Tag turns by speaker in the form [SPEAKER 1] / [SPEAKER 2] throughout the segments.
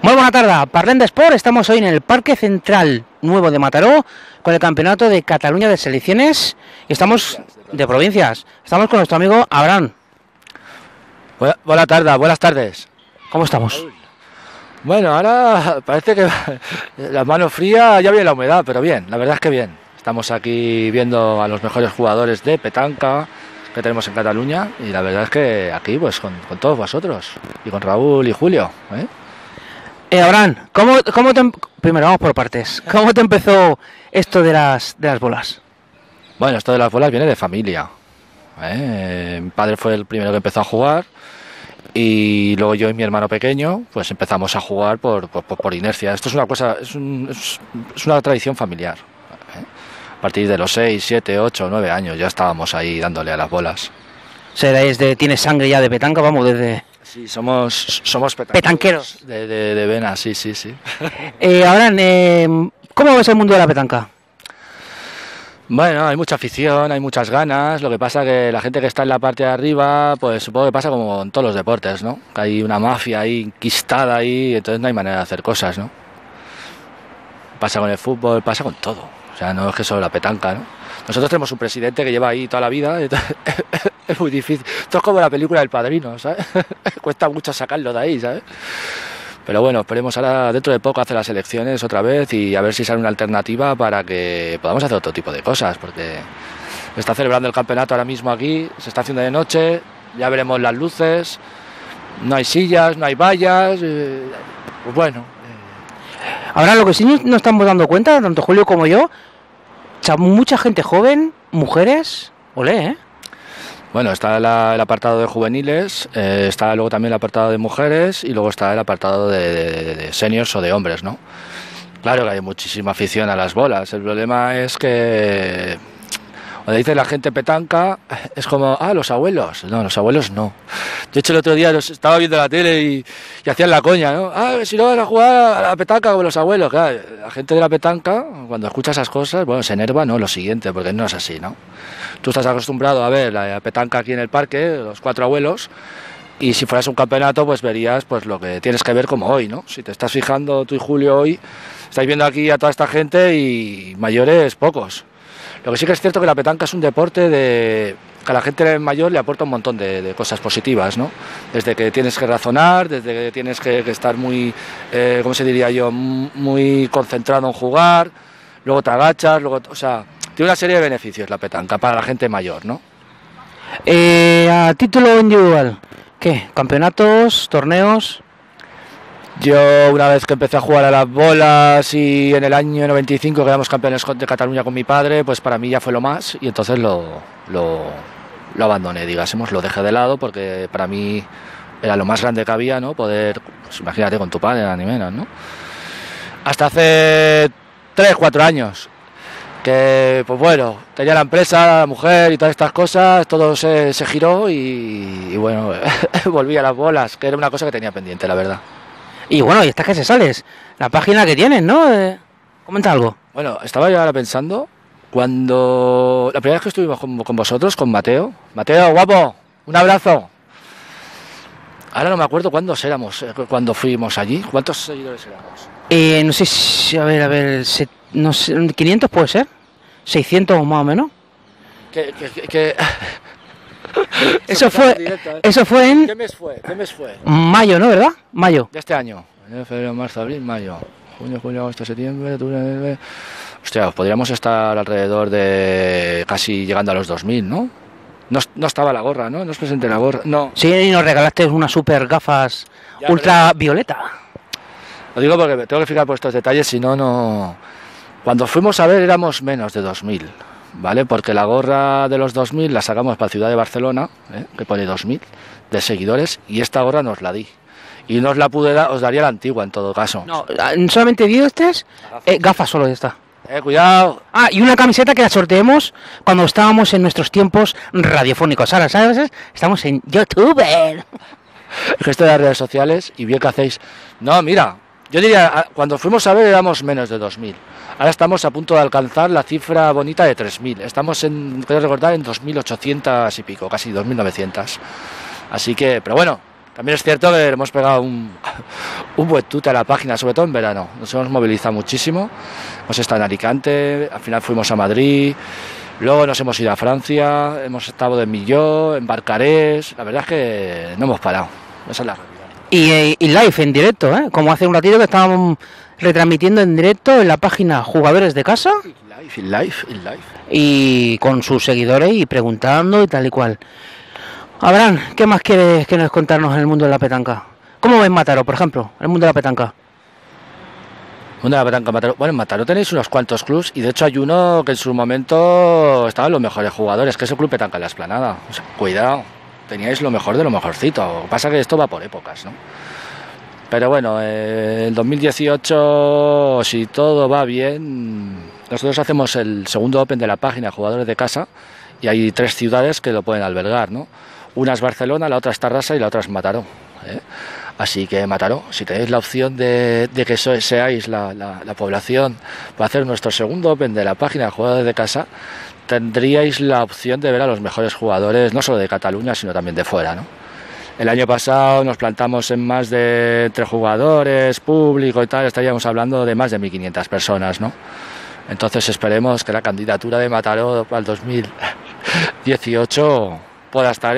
[SPEAKER 1] Muy buena tarde, Parlem d'Esport. Estamos hoy en el Parque Central Nuevo de Mataró con el Campeonato de Cataluña de Selecciones y estamos de provincias. Estamos con nuestro amigo Abraham.
[SPEAKER 2] Buenas tardes.
[SPEAKER 1] ¿Cómo estamos?
[SPEAKER 2] Bueno, ahora parece que las manos frías, ya viene la humedad, pero bien, la verdad es que bien. Estamos aquí viendo a los mejores jugadores de petanca que tenemos en Cataluña y la verdad es que aquí pues con todos vosotros y con Raúl y Julio, ¿eh?
[SPEAKER 1] Abraham, primero vamos por partes. ¿Cómo te empezó esto de las bolas?
[SPEAKER 2] Bueno, esto de las bolas viene de familia, ¿eh? Mi padre fue el primero que empezó a jugar y luego yo y mi hermano pequeño pues empezamos a jugar por inercia. Esto es una cosa, es una tradición familiar, ¿eh? A partir de los 6, 7, 8, 9 años ya estábamos ahí dándole a las bolas.
[SPEAKER 1] O sea, tienes sangre ya de petanca, vamos, desde...
[SPEAKER 2] Sí, somos
[SPEAKER 1] petanqueros.
[SPEAKER 2] De venas, sí.
[SPEAKER 1] Abraham, ¿cómo ves el mundo de la petanca?
[SPEAKER 2] Bueno, hay mucha afición, hay muchas ganas. Lo que pasa que la gente que está en la parte de arriba, pues supongo que pasa como en todos los deportes, ¿no? Que hay una mafia ahí enquistada ahí, entonces no hay manera de hacer cosas, ¿no? Pasa con el fútbol, pasa con todo. O sea, no es que solo la petanca, ¿no? Nosotros tenemos un presidente que lleva ahí toda la vida, es muy difícil. Esto es como la película del Padrino, ¿sabes? Cuesta mucho sacarlo de ahí, ¿sabes? Pero bueno, esperemos ahora dentro de poco hacer las elecciones otra vez y a ver si sale una alternativa para que podamos hacer otro tipo de cosas, porque se está celebrando el campeonato ahora mismo aquí, se está haciendo de noche, ya veremos las luces, no hay sillas, no hay vallas, pues bueno.
[SPEAKER 1] Ahora lo que sí nos estamos dando cuenta, tanto Julio como yo, mucha gente joven, mujeres, olé, ¿eh?
[SPEAKER 2] Bueno, está el apartado de juveniles, está luego también el apartado de mujeres y luego está el apartado de seniors o de hombres, ¿no? Claro que hay muchísima afición a las bolas. El problema es que, cuando dice la gente petanca, es como, los abuelos. No, los abuelos no. De hecho, el otro día estaba viendo la tele y hacían la coña, ¿no? Si no van a jugar a la petanca como los abuelos. Claro, la gente de la petanca, cuando escucha esas cosas, bueno, se enerva, no, lo siguiente, porque no es así, ¿no? Tú estás acostumbrado a ver la petanca aquí en el parque, los 4 abuelos, y si fueras un campeonato, pues verías pues lo que tienes que ver como hoy, ¿no? Si te estás fijando tú y Julio hoy, estáis viendo aquí a toda esta gente y mayores pocos. Lo que sí que es cierto que la petanca es un deporte que a la gente mayor le aporta un montón de cosas positivas, ¿no? Desde que tienes que razonar, desde que tienes que estar muy, ¿cómo se diría yo?, muy concentrado en jugar, luego te agachas, o sea, tiene una serie de beneficios la petanca para la gente mayor, ¿no?
[SPEAKER 1] A título individual, ¿qué? ¿Campeonatos, torneos?
[SPEAKER 2] Yo una vez que empecé a jugar a las bolas y en el año 95 quedamos campeones de Cataluña con mi padre, pues para mí ya fue lo más y entonces lo abandoné, digásemos, lo dejé de lado porque para mí era lo más grande que había, ¿no? Poder, pues imagínate con tu padre, ni menos, ¿no? Hasta hace 3, 4 años que, pues bueno, tenía la empresa, la mujer y todas estas cosas, todo se giró y bueno, volví a las bolas, que era una cosa que tenía pendiente, la verdad.
[SPEAKER 1] Y bueno, y estás que se sales, la página que tienes, ¿no? Comenta algo.
[SPEAKER 2] Bueno, estaba yo ahora pensando, cuando la primera vez que estuvimos con vosotros, con Mateo, guapo, un abrazo. Ahora no me acuerdo cuántos éramos, cuando fuimos allí, ¿cuántos seguidores éramos?
[SPEAKER 1] No sé si, a ver, no sé, 500 puede ser, 600 más o menos. Eso fue en...
[SPEAKER 2] ¿Qué mes fue?
[SPEAKER 1] Mayo, ¿no? ¿Verdad? Mayo.
[SPEAKER 2] De este año. Febrero, marzo, abril, mayo. Junio, julio, agosto, septiembre... Hostia, podríamos estar alrededor de casi llegando a los 2000, ¿no? No estaba la gorra, ¿no? No os presenté la gorra, no.
[SPEAKER 1] Sí, y nos regalaste unas super gafas ya, ultravioleta.
[SPEAKER 2] Lo digo porque tengo que fijar por estos detalles, si no... Cuando fuimos a ver éramos menos de 2000. ¿Vale? Porque la gorra de los 2000 la sacamos para la ciudad de Barcelona, que pone 2000 de seguidores, y esta gorra nos la di. Y no os la pude dar, os daría la antigua en todo caso.
[SPEAKER 1] No, solamente dio gafas solo de esta.
[SPEAKER 2] Cuidado.
[SPEAKER 1] Y una camiseta que la sorteemos cuando estábamos en nuestros tiempos radiofónicos. Ahora, ¿sabes? Estamos en YouTube.
[SPEAKER 2] El gesto de las redes sociales y bien que hacéis. No, mira, yo diría, cuando fuimos a ver éramos menos de 2000. Ahora estamos a punto de alcanzar la cifra bonita de 3.000. Estamos creo recordar, en 2.800 y pico, casi 2.900. Así que, pero bueno, También es cierto que hemos pegado un buen tute a la página, sobre todo en verano. Nos hemos movilizado muchísimo. Hemos estado en Alicante, al final fuimos a Madrid, luego nos hemos ido a Francia, hemos estado en Millau, en Barcarés. La verdad es que no hemos parado. Esa es la realidad.
[SPEAKER 1] Y live, en directo, ¿eh? Como hace un ratito que estábamos retransmitiendo en directo en la página Jugadores de Casa.
[SPEAKER 2] Live.
[SPEAKER 1] Y con sus seguidores y preguntando y tal y cual. Abraham, ¿qué más quieres que nos contarnos en el mundo de la petanca? ¿Cómo ves Mataró, por ejemplo, el mundo de la petanca?
[SPEAKER 2] Mundo de la petanca, Mataró. Bueno, en Mataró tenéis unos cuantos clubs y de hecho hay uno que en su momento estaban los mejores jugadores, que es el Club Petanca en la Explanada. O sea, cuidado, teníais lo mejor de lo mejorcito. Lo que pasa es que esto va por épocas, ¿no? Pero bueno, el 2018, si todo va bien, nosotros hacemos el segundo Open de la página Jugadores de Casa y hay 3 ciudades que lo pueden albergar, ¿no? Una es Barcelona, la otra es Tarrasa y la otra es Mataró, ¿eh? Así que Mataró, si tenéis la opción de que seáis la población para hacer nuestro segundo Open de la página Jugadores de Casa, tendríais la opción de ver a los mejores jugadores, no solo de Cataluña, sino también de fuera, ¿no? El año pasado nos plantamos en más de, entre jugadores, público y tal, estaríamos hablando de más de 1.500 personas, ¿no? Entonces esperemos que la candidatura de Mataró para el 2018 pueda estar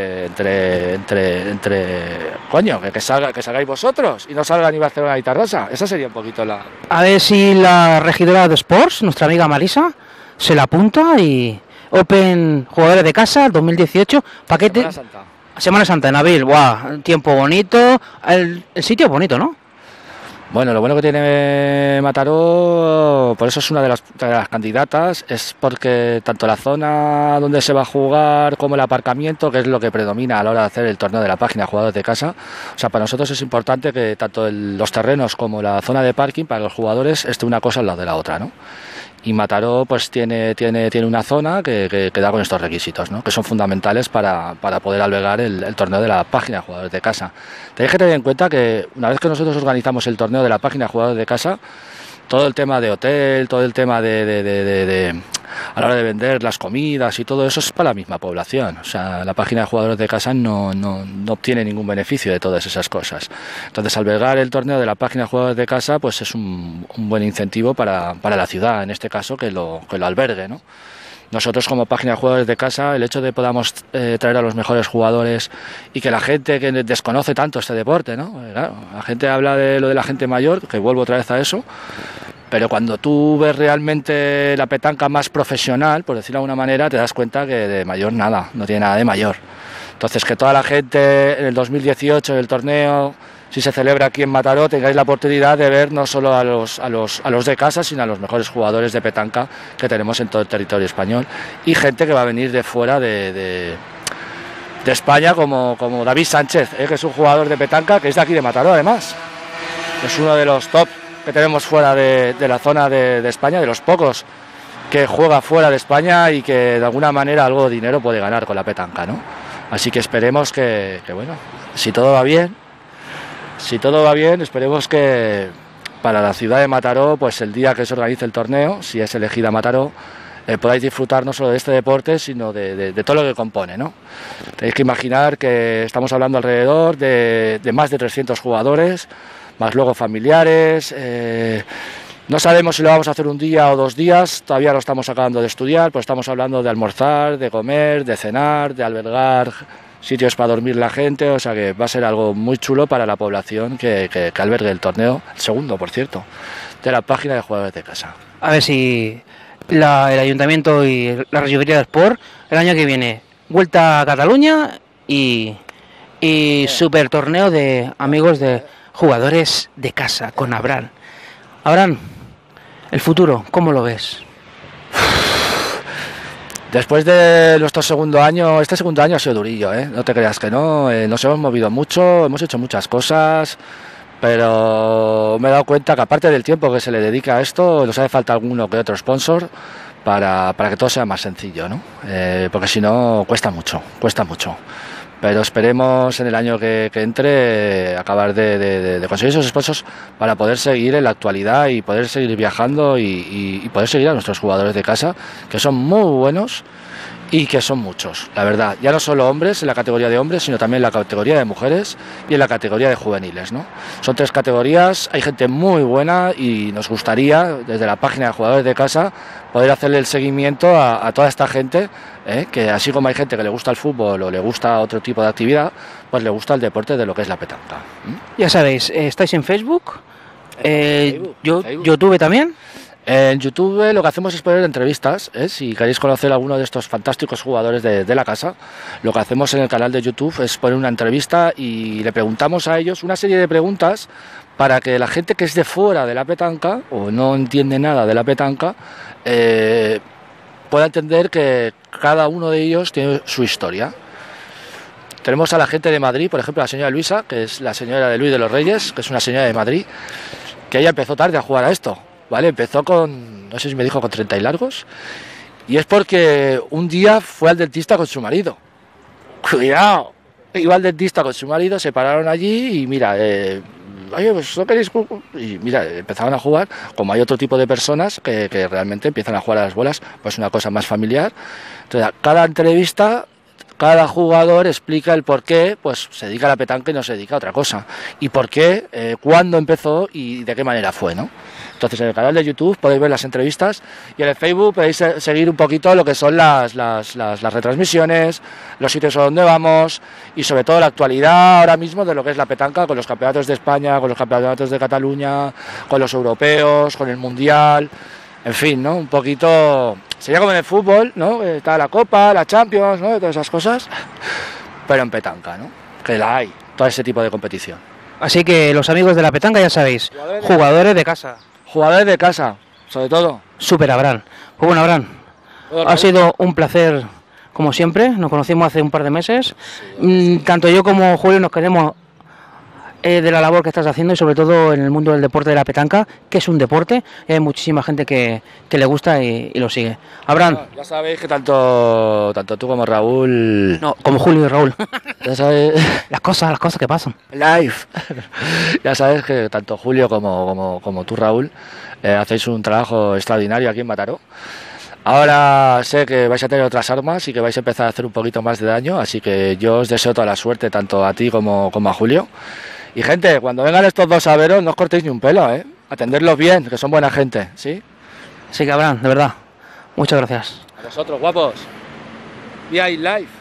[SPEAKER 2] coño, que salgáis vosotros y no salga ni Barcelona ni Tarrasa. Esa sería un poquito la...
[SPEAKER 1] A ver si la regidora de Sports, nuestra amiga Marisa, se la apunta y Open Jugadores de Casa 2018, paquete... Semana Santa en abril, ¡guau! Tiempo bonito, el sitio es bonito, ¿no?
[SPEAKER 2] Bueno, lo bueno que tiene Mataró, por eso es una de las candidatas, es porque tanto la zona donde se va a jugar como el aparcamiento, que es lo que predomina a la hora de hacer el torneo de la página Jugadores de Casa, o sea, para nosotros es importante que tanto los terrenos como la zona de parking para los jugadores esté una cosa al lado de la otra, ¿no? Y Mataró pues tiene una zona que da con estos requisitos, ¿no? Que son fundamentales para poder albergar el torneo de la página Jugadores de Casa. Tenéis que tener en cuenta que una vez que nosotros organizamos el torneo de la página Jugadores de Casa, todo el tema de hotel, todo el tema de a la hora de vender las comidas y todo eso es para la misma población. O sea, la página de Jugadores de Casa no obtiene ningún beneficio de todas esas cosas. Entonces, albergar el torneo de la página de Jugadores de Casa pues es un buen incentivo para la ciudad, en este caso, que lo albergue, ¿no? Nosotros como página de Jugadores de Casa, el hecho de podamos traer a los mejores jugadores y que la gente que desconoce tanto este deporte, ¿no? Claro, la gente habla de lo de la gente mayor, que vuelvo otra vez a eso, pero cuando tú ves realmente la petanca más profesional, por decirlo de alguna manera, te das cuenta que de mayor nada, no tiene nada de mayor. Entonces, que toda la gente en el 2018 del torneo, si se celebra aquí en Mataró, tengáis la oportunidad de ver no solo a los de casa, sino a los mejores jugadores de petanca que tenemos en todo el territorio español y gente que va a venir de fuera de España, como David Sánchez, que es un jugador de petanca que es de aquí de Mataró, además. Es uno de los top que tenemos fuera de la zona de España, de los pocos que juega fuera de España y que de alguna manera algo de dinero puede ganar con la petanca, ¿no? Así que esperemos que bueno, si todo va bien, esperemos que para la ciudad de Mataró, pues el día que se organice el torneo, si es elegida Mataró, podáis disfrutar no solo de este deporte, sino de todo lo que compone, ¿no? Tenéis que imaginar que estamos hablando alrededor de más de 300 jugadores, más luego familiares. No sabemos si lo vamos a hacer un día o 2 días, todavía lo estamos acabando de estudiar, pues estamos hablando de almorzar, de comer, de cenar, de albergar sitios para dormir la gente, o sea que va a ser algo muy chulo para la población que albergue el torneo, el segundo, por cierto, de la página de Jugadores de Casa.
[SPEAKER 1] A ver si el Ayuntamiento y la Regidoría de Sport, el año que viene, vuelta a Cataluña y super torneo de amigos de Jugadores de Casa con Abraham. Abraham, el futuro, ¿cómo lo ves?
[SPEAKER 2] Después de nuestro segundo año, este segundo año ha sido durillo, no te creas que no, nos hemos movido mucho, hemos hecho muchas cosas, pero me he dado cuenta que aparte del tiempo que se le dedica a esto, nos hace falta alguno que otro sponsor para que todo sea más sencillo, ¿no? Porque si no cuesta mucho. Pero esperemos en el año que entre acabar de conseguir esos sponsors para poder seguir en la actualidad y poder seguir viajando y poder seguir a nuestros jugadores de casa, que son muy buenos y que son muchos, la verdad. Ya no solo hombres en la categoría de hombres, sino también en la categoría de mujeres y en la categoría de juveniles, ¿no? Son 3 categorías, hay gente muy buena y nos gustaría, desde la página de Jugadores de Casa, poder hacerle el seguimiento a toda esta gente, que así como hay gente que le gusta el fútbol o le gusta otro tipo de actividad, pues le gusta el deporte de lo que es la petanca.
[SPEAKER 1] Ya sabéis, estáis en Facebook,
[SPEAKER 2] Facebook.
[SPEAKER 1] YouTube también.
[SPEAKER 2] En YouTube lo que hacemos es poner entrevistas, si queréis conocer a alguno de estos fantásticos jugadores de la casa, lo que hacemos en el canal de YouTube es poner una entrevista y le preguntamos a ellos una serie de preguntas para que la gente que es de fuera de la petanca o no entiende nada de la petanca pueda entender que cada uno de ellos tiene su historia. Tenemos a la gente de Madrid, por ejemplo, la señora Luisa, que es la señora de Luis de los Reyes, que es una señora de Madrid, que ella empezó tarde a jugar a esto. Vale, empezó con, no sé si me dijo con 30 y largos, y es porque un día fue al dentista con su marido. Cuidado, iba al dentista con su marido, se pararon allí y mira, oye, pues no queréis, y mira, empezaron a jugar, como hay otro tipo de personas que realmente empiezan a jugar a las bolas, pues una cosa más familiar. Entonces, cada entrevista, cada jugador explica el por qué pues se dedica a la petanca y no se dedica a otra cosa, y por qué, cuándo empezó y de qué manera fue, ¿no? Entonces en el canal de YouTube podéis ver las entrevistas y en el Facebook podéis seguir un poquito lo que son las retransmisiones, los sitios a donde vamos y sobre todo la actualidad ahora mismo de lo que es la petanca, con los campeonatos de España, con los campeonatos de Cataluña, con los europeos, con el Mundial, en fin, ¿no? Un poquito, sería como en el fútbol, ¿no? Está la Copa, la Champions, ¿no? Todas esas cosas, pero en petanca, ¿no? Que la hay, todo ese tipo de competición.
[SPEAKER 1] Así que los amigos de la petanca ya sabéis, jugadores de casa.
[SPEAKER 2] Jugadores de casa, sobre todo.
[SPEAKER 1] Súper, Abraham. Pues bueno, Abraham, ha sido un placer, como siempre. Nos conocimos hace un par de meses. Tanto yo como Julio nos queremos de la labor que estás haciendo y sobre todo en el mundo del deporte de la petanca, que es un deporte. Hay muchísima gente que le gusta y lo sigue. Abraham.
[SPEAKER 2] Bueno, ya sabéis que tanto tú como Raúl...
[SPEAKER 1] No, como Julio y Raúl.
[SPEAKER 2] Ya sabéis...
[SPEAKER 1] las cosas que pasan.
[SPEAKER 2] Live. Ya sabes que tanto Julio como tú, Raúl, hacéis un trabajo extraordinario aquí en Mataró. Ahora sé que vais a tener otras armas y que vais a empezar a hacer un poquito más de daño, así que yo os deseo toda la suerte tanto a ti como a Julio. Y gente, cuando vengan estos dos a veros, no os cortéis ni un pelo, atenderlos bien, que son buena gente, ¿sí?
[SPEAKER 1] Sí, que Abraham, de verdad. Muchas gracias.
[SPEAKER 2] A vosotros, guapos. VI Live.